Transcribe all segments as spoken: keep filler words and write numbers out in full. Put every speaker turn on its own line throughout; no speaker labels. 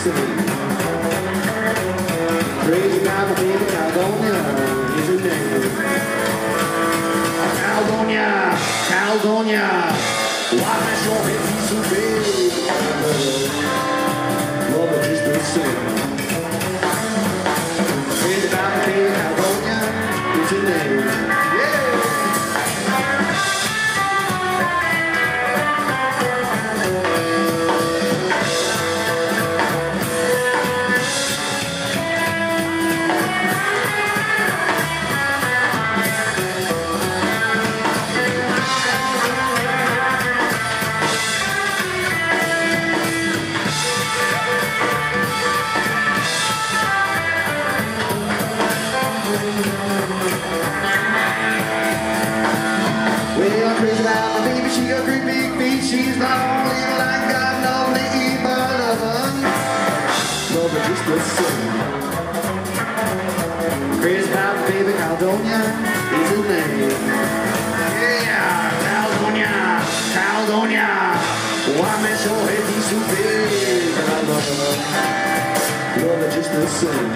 sing. Crazy about my baby Caldonia is her name. Caldonia, Caldonia, why is your head so big? Love her just the same. Crazy about my baby Caldonia is her name. Yeah. Well, I'm crazy about my baby, she got great big feet. She's lonely like God, lovely, eat my lover. Love her just the same. Crazy about my baby, Caldonia is her name. Yeah, Caldonia, Caldonia, why makes your head be so big? I love her, love her just the same.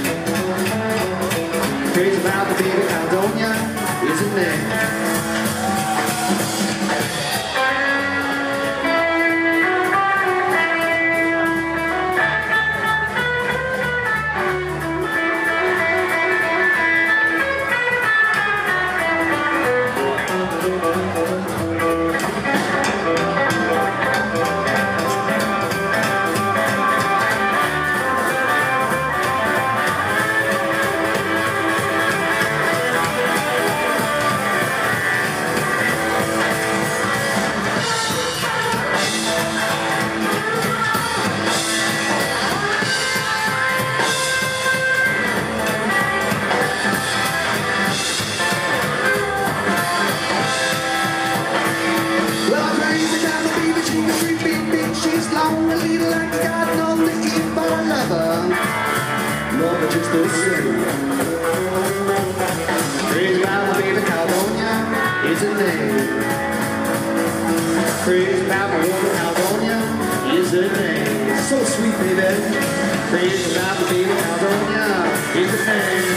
Crazy about my baby, Caldonia is her name. She's lonely like God, knows the eat, but I love her. Love her just the same. Crazy about my baby Caldonia is her name. Crazy about my baby Caldonia is her name. So sweet, baby. Crazy about my baby Caldonia is her name.